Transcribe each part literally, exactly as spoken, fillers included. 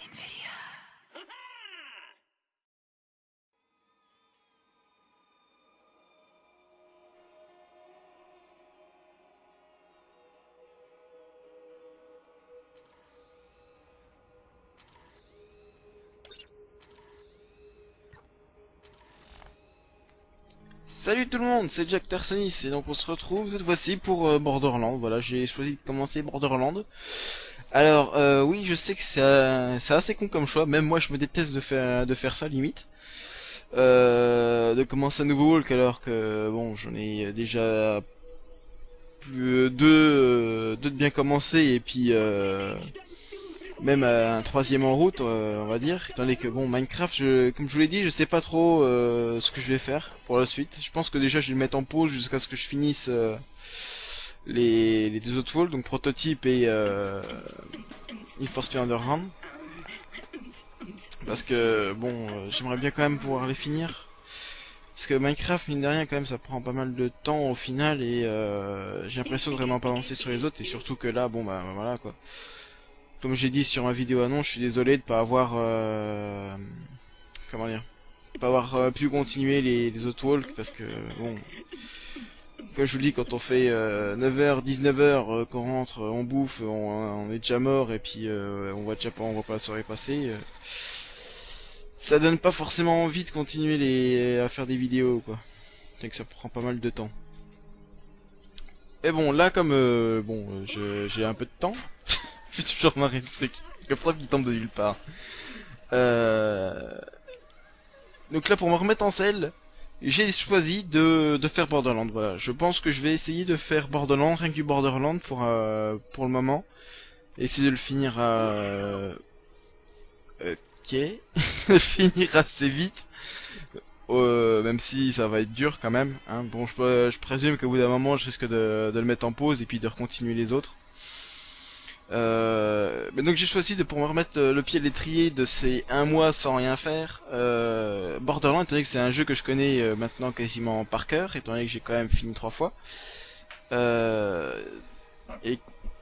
Salut tout le monde, c'est Jack Tarsonis et donc on se retrouve cette fois-ci pour euh, Borderlands. Voilà, j'ai choisi de commencer Borderlands. Alors euh, oui, je sais que c'est euh, c'est assez con comme choix, même moi je me déteste de faire de faire ça limite. Euh, de commencer un nouveau walk alors que bon, j'en ai déjà plus deux euh, deux de bien commencé et puis euh, même euh, un troisième en route, euh, on va dire, étant donné que bon, Minecraft, je, comme je vous l'ai dit, je sais pas trop euh, ce que je vais faire pour la suite. Je pense que déjà je vais le mettre en pause jusqu'à ce que je finisse euh, les, les deux autres walls, donc Prototype et euh, Need for Speed Underground, parce que bon, euh, j'aimerais bien quand même pouvoir les finir. Parce que Minecraft, mine de rien, quand même, ça prend pas mal de temps au final et euh, j'ai l'impression de vraiment pas avancer sur les autres et surtout que là, bon bah voilà quoi. Comme j'ai dit sur ma vidéo annonce, je suis désolé de pas avoir euh, comment dire, pas avoir euh, pu continuer les, les autres walks parce que bon, comme je vous le dis, quand on fait euh, neuf heures, dix-neuf heures, euh, qu'on rentre, on bouffe, on, on est déjà mort et puis euh, on voit déjà pas, on voit pas la soirée passer. Euh, ça donne pas forcément envie de continuer les à faire des vidéos quoi. C'est que ça prend pas mal de temps. Et bon, là comme euh, bon, euh, je- j'ai un peu de temps, je fais toujours marrer ce truc, comme ça qui tombe de nulle part. Euh... Donc là, pour me remettre en selle, j'ai choisi de, de faire Borderlands. Voilà, je pense que je vais essayer de faire Borderlands, rien que du Borderlands pour euh, pour le moment, essayer de le finir à euh, ok, de finir assez vite. Euh, même si ça va être dur quand même. Hein. Bon, je, je présume qu'au bout d'un moment, je risque de, de le mettre en pause et puis de continuer les autres. Euh, mais donc j'ai choisi de pour me remettre le pied à l'étrier de ces un mois sans rien faire. Euh, Borderlands, étant donné que c'est un jeu que je connais euh, maintenant quasiment par cœur, étant donné que j'ai quand même fini trois fois. Euh, et,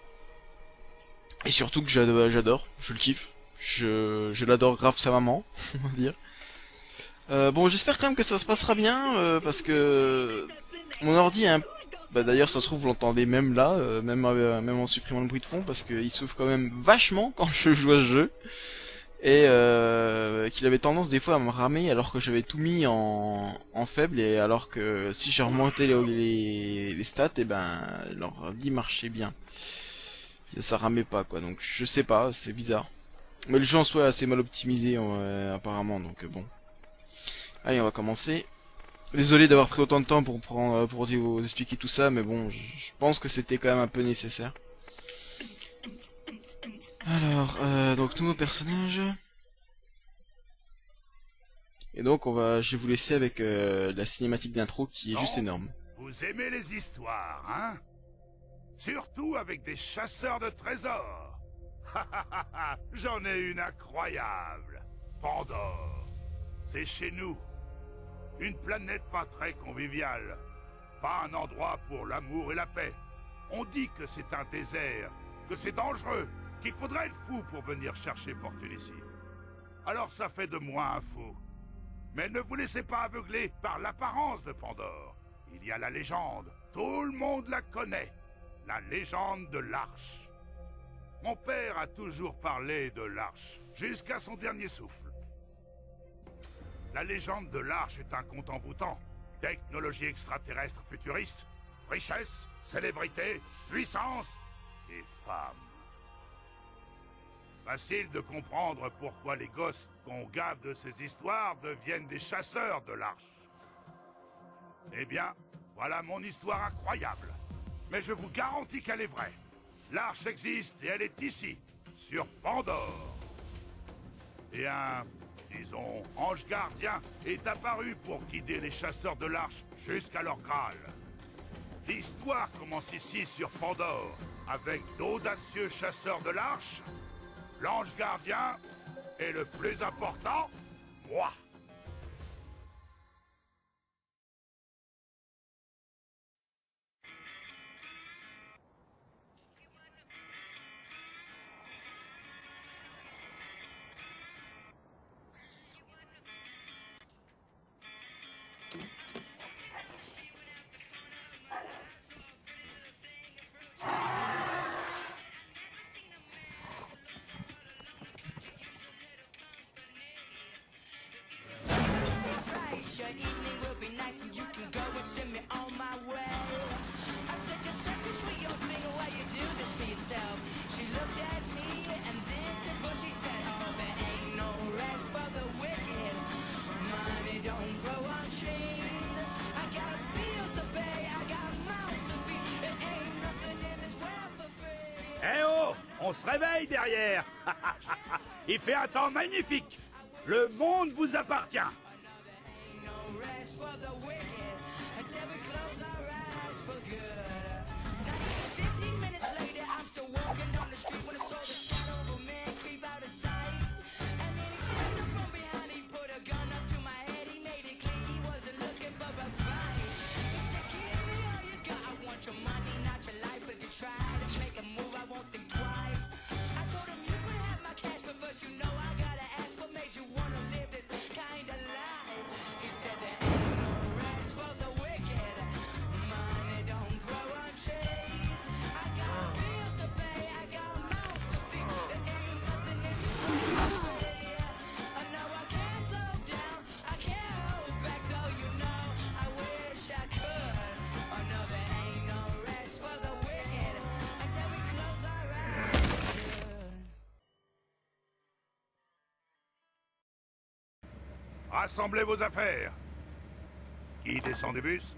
et surtout que j'adore, j'adore, je le kiffe. Je, je l'adore grave sa maman, on va dire. Euh, bon, j'espère quand même que ça se passera bien, euh, parce que mon ordi est un... Bah d'ailleurs, ça se trouve, vous l'entendez même là, euh, même, euh, même en supprimant le bruit de fond, parce qu'il souffre quand même vachement quand je joue à ce jeu. Et euh, qu'il avait tendance des fois à me ramer alors que j'avais tout mis en, en faible, et alors que si j'ai remonté les, les, les stats, et ben l'ordi marchait bien. Et ça ramait pas quoi, donc je sais pas, c'est bizarre. Mais le jeu en soi est assez mal optimisé euh, apparemment, donc euh, bon. Allez, on va commencer. Désolé d'avoir pris autant de temps pour prendre, pour vous expliquer tout ça, mais bon, je, je pense que c'était quand même un peu nécessaire. Alors, euh, donc nouveau personnage. Et donc on va, je vais vous laisser avec euh, la cinématique d'intro qui est Donc, juste énorme. vous aimez les histoires, hein? Surtout avec des chasseurs de trésors. J'en ai une incroyable. Pandore. C'est chez nous. Une planète pas très conviviale. Pas un endroit pour l'amour et la paix. On dit que c'est un désert, que c'est dangereux, qu'il faudrait être fou pour venir chercher fortune ici. Alors ça fait de moi un fou. Mais ne vous laissez pas aveugler par l'apparence de Pandore. Il y a la légende. Tout le monde la connaît. La légende de l'Arche. Mon père a toujours parlé de l'Arche, jusqu'à son dernier souffle. La légende de l'Arche est un conte envoûtant. Technologie extraterrestre futuriste, richesse, célébrité, puissance et femme. Facile de comprendre pourquoi les gosses qu'on gave de ces histoires deviennent des chasseurs de l'Arche. Eh bien, voilà mon histoire incroyable. Mais je vous garantis qu'elle est vraie. L'Arche existe et elle est ici, sur Pandore. Et un, disons, ange gardien est apparu pour guider les chasseurs de l'Arche jusqu'à leur Graal. L'histoire commence ici sur Pandore, avec d'audacieux chasseurs de l'Arche. L'ange gardien est le plus important, moi. Eh oh, on se réveille derrière. Il fait un temps magnifique. Le monde vous appartient. Rassemblez vos affaires. Qui descend des bus?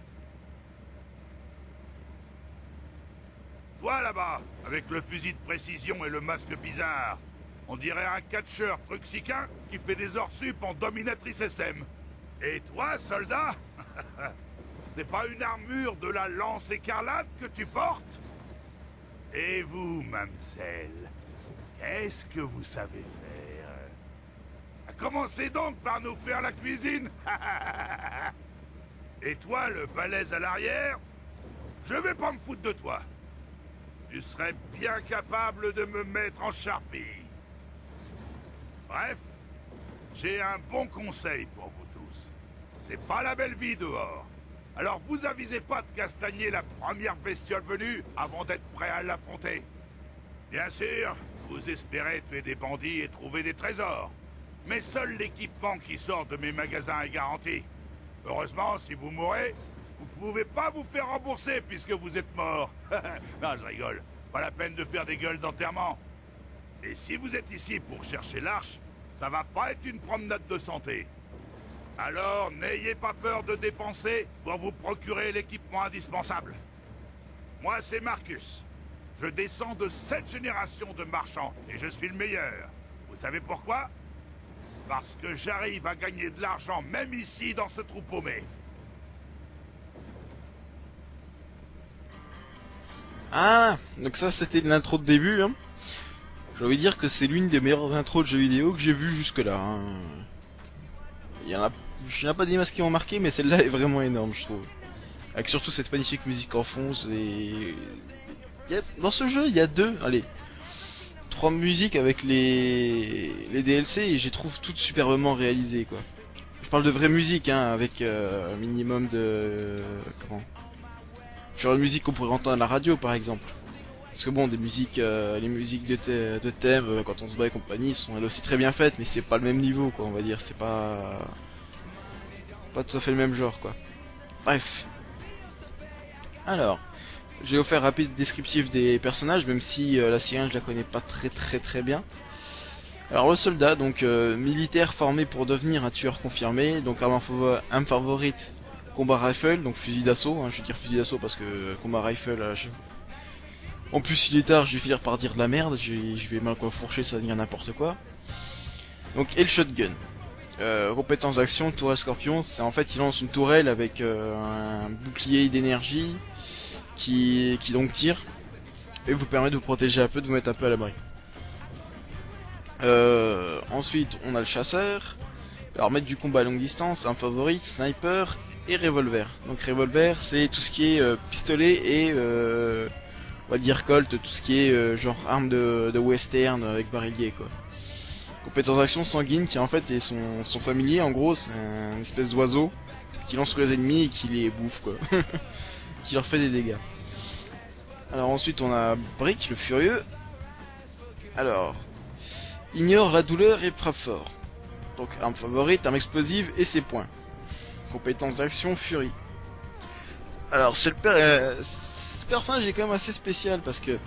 Toi là-bas, avec le fusil de précision et le masque bizarre. On dirait un catcheur truxicain qui fait des hors-sup en dominatrice S M. Et toi, soldat? C'est pas une armure de la lance écarlate que tu portes? Et vous, mademoiselle, qu'est-ce que vous savez faire? Commencez donc par nous faire la cuisine. Et toi, le balèze à l'arrière, je vais pas me foutre de toi. Tu serais bien capable de me mettre en charpie. Bref, j'ai un bon conseil pour vous tous. C'est pas la belle vie dehors. Alors vous avisez pas de castagner la première bestiole venue avant d'être prêt à l'affronter. Bien sûr, vous espérez tuer des bandits et trouver des trésors. Mais seul l'équipement qui sort de mes magasins est garanti. Heureusement, si vous mourrez, vous pouvez pas vous faire rembourser puisque vous êtes mort. Non, je rigole. Pas la peine de faire des gueules d'enterrement. Et si vous êtes ici pour chercher l'arche, ça va pas être une promenade de santé. Alors, n'ayez pas peur de dépenser pour vous procurer l'équipement indispensable. Moi, c'est Marcus. Je descends de sept générations de marchands et je suis le meilleur. Vous savez pourquoi ? Parce que j'arrive à gagner de l'argent même ici dans ce trou paumé. Ah, donc ça c'était l'intro de début. Hein. J'ai envie de dire que c'est l'une des meilleures intros de jeux vidéo que j'ai vues jusque là. Hein. Il y en a, je n'ai pas des masques qui m'ont marqué, mais celle-là est vraiment énorme, je trouve. Avec surtout cette magnifique musique en fond. Et dans ce jeu, il y a deux, allez, trois musiques avec les les D L C et je les trouve toutes superbement réalisées, quoi. Je parle de vraie musique, hein, avec euh, un minimum de comment. Genre une musique qu'on pourrait entendre à la radio, par exemple. Parce que bon, des musiques, euh, les musiques de, thè de thème, euh, quand on se bat et compagnie, sont elles aussi très bien faites, mais c'est pas le même niveau, quoi, on va dire. C'est pas pas tout à fait le même genre, quoi. Bref. Alors, j'ai offert un rapide descriptif des personnages, même si euh, la sirène je la connais pas très très très bien. Alors le soldat, donc euh, militaire formé pour devenir un tueur confirmé, donc arme, arme favorite, combat rifle, donc fusil d'assaut, hein, je vais dire fusil d'assaut parce que combat rifle, euh, je... en plus il est tard, je vais finir par dire de la merde, je vais, je vais mal quoi fourcher, ça devient n'importe quoi. Donc et le shotgun. Euh, compétence d'action, tourelle scorpion, c'est en fait il lance une tourelle avec euh, un bouclier d'énergie qui, qui donc tire et vous permet de vous protéger un peu, de vous mettre un peu à l'abri. Euh, ensuite on a le chasseur, alors maître du combat à longue distance, un favorite, sniper et revolver. Donc revolver c'est tout ce qui est euh, pistolet et euh, on va dire colt, tout ce qui est euh, genre arme de, de western avec barillet, quoi. Compétence d'action sanguine qui en fait est son, son familier, en gros c'est une espèce d'oiseau qui lance sur les ennemis et qui les bouffe, quoi. Qui leur fait des dégâts. Alors ensuite on a Brick le furieux. Alors ignore la douleur et frappe fort. Donc arme favorite, arme explosive et ses points. Compétence d'action, Fury. Alors, c'est le per... euh, ce personnage est quand même assez spécial parce que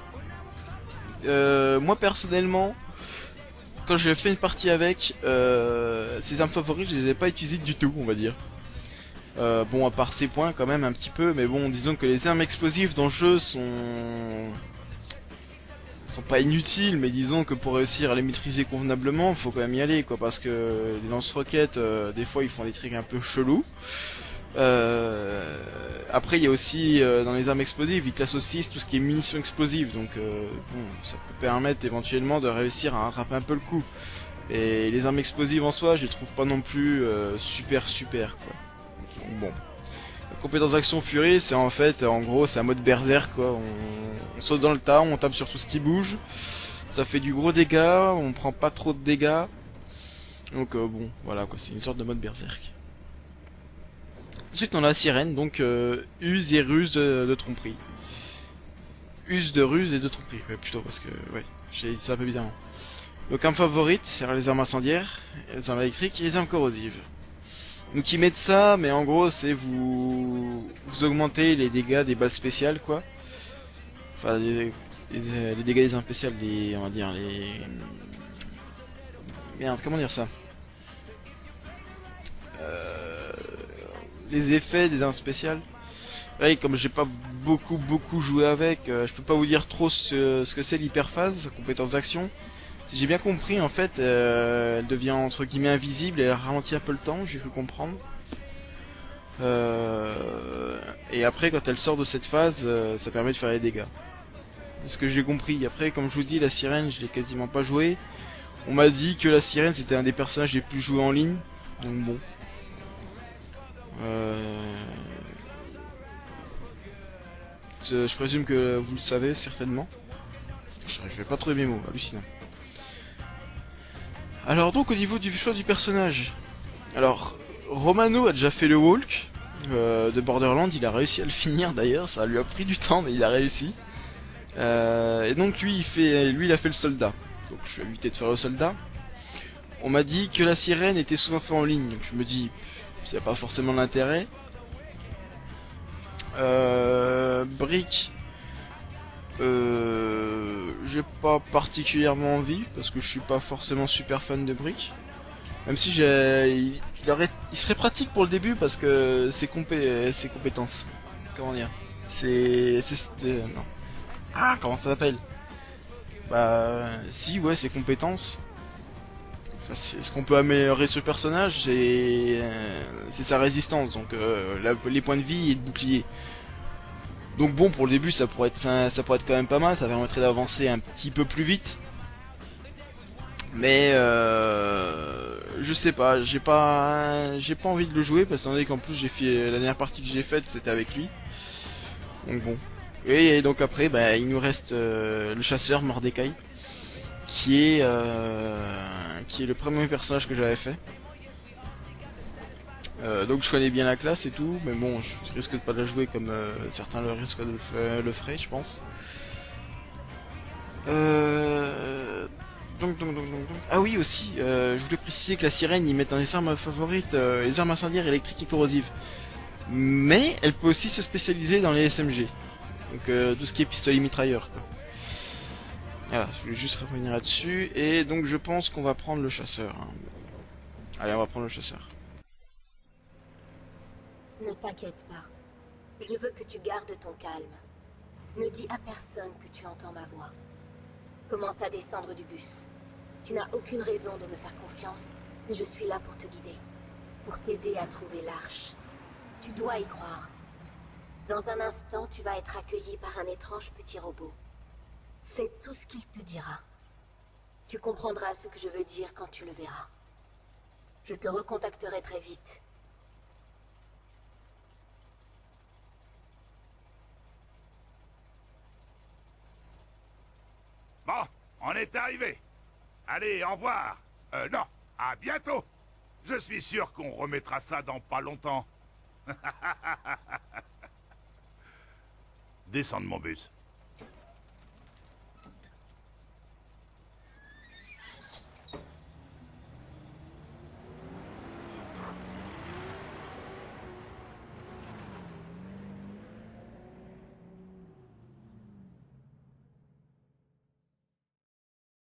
euh, moi personnellement, quand j'ai fait une partie avec, euh, ses armes favorites, je les ai pas utilisées du tout, on va dire. Euh, bon, à part ses points quand même un petit peu, mais bon, disons que les armes explosives dans le jeu sont sont pas inutiles, mais disons que pour réussir à les maîtriser convenablement, faut quand même y aller, quoi, parce que les lance-roquettes, euh, des fois, ils font des trucs un peu chelous. Euh, après, il y a aussi, euh, dans les armes explosives, ils classent aussi tout ce qui est munitions explosives, donc euh, bon, ça peut permettre éventuellement de réussir à rattraper un peu le coup. Et les armes explosives en soi, je les trouve pas non plus euh, super super, quoi. Donc, bon. La compétence d'action Fury, c'est en fait, en gros, c'est un mode berserk, quoi. On, on saute dans le tas, on tape sur tout ce qui bouge. Ça fait du gros dégâts, on prend pas trop de dégâts. Donc euh, bon, voilà, quoi, c'est une sorte de mode berserk. Ensuite, on a la sirène, donc euh, use et ruse de, de tromperie. Use de ruse et de tromperie, ouais, plutôt, parce que, ouais, j'ai dit ça un peu bizarrement. Donc, arme favorite, c'est les armes incendiaires, les armes électriques et les armes corrosives. Donc, ils mettent ça, mais en gros, c'est vous vous augmentez les dégâts des balles spéciales, quoi. Enfin, les, les, les dégâts des armes spéciales, les, on va dire, les... Merde, comment dire ça euh... Les effets des armes spéciales. Ouais, comme j'ai pas beaucoup beaucoup joué avec, euh, je peux pas vous dire trop ce, ce que c'est l'hyperphase, sa compétence d'action. Si j'ai bien compris, en fait, euh, elle devient entre guillemets invisible et elle ralentit un peu le temps, j'ai cru comprendre. Euh, et après, quand elle sort de cette phase, euh, ça permet de faire des dégâts. C'est ce que j'ai compris. Après, comme je vous dis, la sirène, je l'ai quasiment pas joué. On m'a dit que la sirène, c'était un des personnages les plus joués en ligne. Donc bon. Euh... Je présume que vous le savez certainement. Je vais pas trouver mes mots, hallucinant. Alors donc au niveau du choix du personnage. Alors Romano a déjà fait le walk euh, de Borderlands, il a réussi à le finir d'ailleurs, ça lui a pris du temps mais il a réussi. Euh, et donc lui il fait lui il a fait le soldat. Donc je vais éviter de faire le soldat. On m'a dit que la sirène était souvent faite en ligne, donc je me dis ça n'a pas forcément l'intérêt. Euh, Brick, euh, j'ai pas particulièrement envie parce que je suis pas forcément super fan de Brick. Même si j'ai, il, il, aurait, il serait pratique pour le début parce que ses, compé ses compétences. Comment dire, c'est, c'est, euh, non. Ah, comment ça s'appelle? Bah, si, ouais, ses compétences. Enfin, c'est ce qu'on peut améliorer sur le personnage, c'est euh, c'est sa résistance, donc euh, la, les points de vie et de bouclier. Donc bon, pour le début, ça pourrait être ça, ça pourrait être quand même pas mal, ça permettrait d'avancer un petit peu plus vite. Mais euh, je sais pas, j'ai pas j'ai pas envie de le jouer parce qu'en plus j'ai fait la dernière partie que j'ai faite, c'était avec lui. Donc bon. Et donc après, bah, il nous reste euh, le chasseur Mordecai, qui est euh, qui est le premier personnage que j'avais fait. Euh, donc je connais bien la classe et tout, mais bon, je risque de pas de la jouer comme euh, certains le risquent de le, le feraient, je pense. Euh... Donc, donc, donc, donc, donc. Ah oui aussi, euh, je voulais préciser que la sirène, ils mettent dans les armes favorites euh, les armes incendiaires, électriques et corrosives. Mais elle peut aussi se spécialiser dans les S M G. Donc euh, tout ce qui est pistolet mitrailleur, quoi. Voilà, je voulais juste revenir là-dessus. Et donc je pense qu'on va prendre le chasseur. Hein. Allez, on va prendre le chasseur. Ne t'inquiète pas. Je veux que tu gardes ton calme. Ne dis à personne que tu entends ma voix. Commence à descendre du bus. Tu n'as aucune raison de me faire confiance, mais je suis là pour te guider. Pour t'aider à trouver l'arche. Tu dois y croire. Dans un instant, tu vas être accueilli par un étrange petit robot. Fais tout ce qu'il te dira. Tu comprendras ce que je veux dire quand tu le verras. Je te recontacterai très vite. Bon, on est arrivé. Allez, au revoir. Euh, non, à bientôt. Je suis sûr qu'on remettra ça dans pas longtemps. Descends de mon bus.